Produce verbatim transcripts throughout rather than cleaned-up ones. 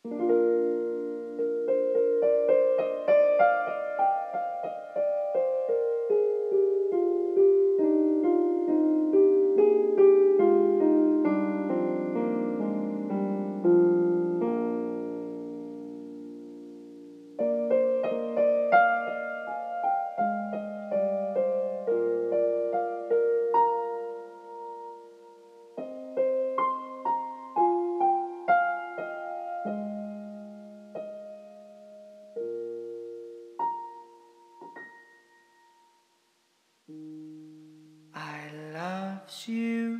I loves you,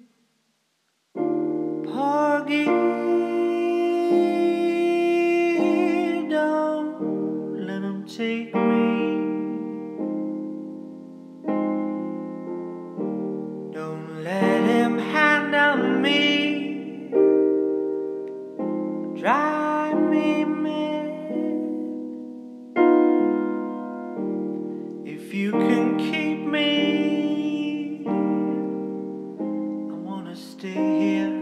Porgy. Don't let him take me. Don't let him handle me, drive me mad. If you can keep me, I wanna stay here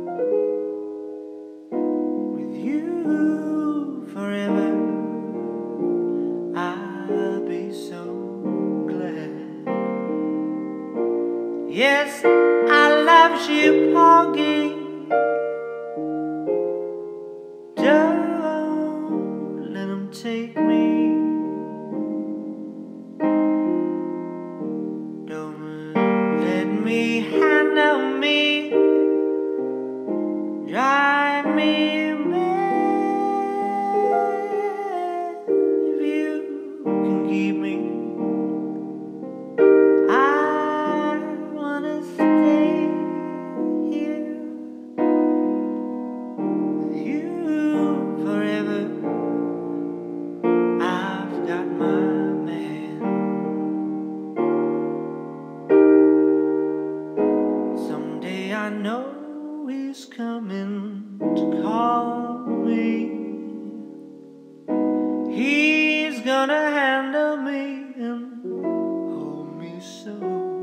with you forever. I'll be so glad. Yes, I love you, Porgy. Don't let him take me. Don't let me handle me, drive me mad. If you can keep me, I wanna stay here with you forever. I've got my man. Someday I know he's coming to call me. He's gonna handle me and hold me so.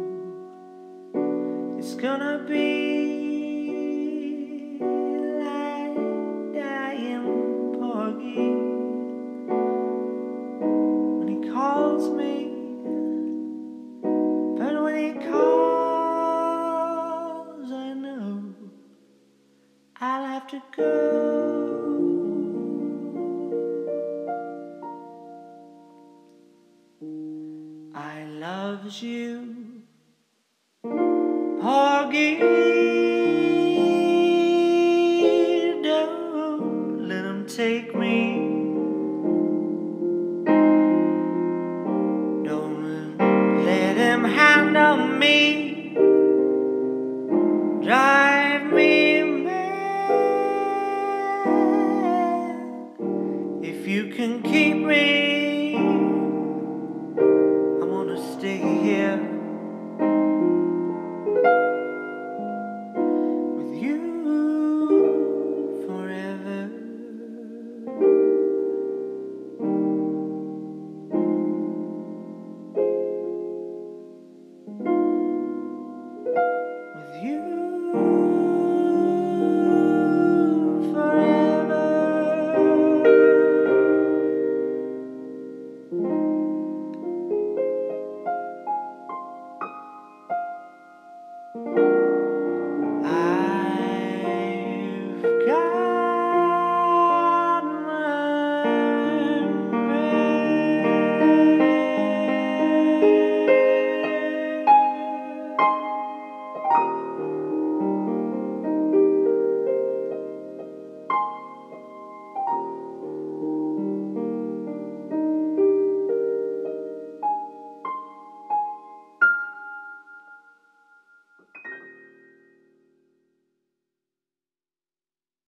It's gonna be like dying, Porgy, when he calls me. But when he calls, I know I'll have to go. I loves you, Porgy. Don't let him take me. Don't let him handle me, drive me mad. If you can keep me,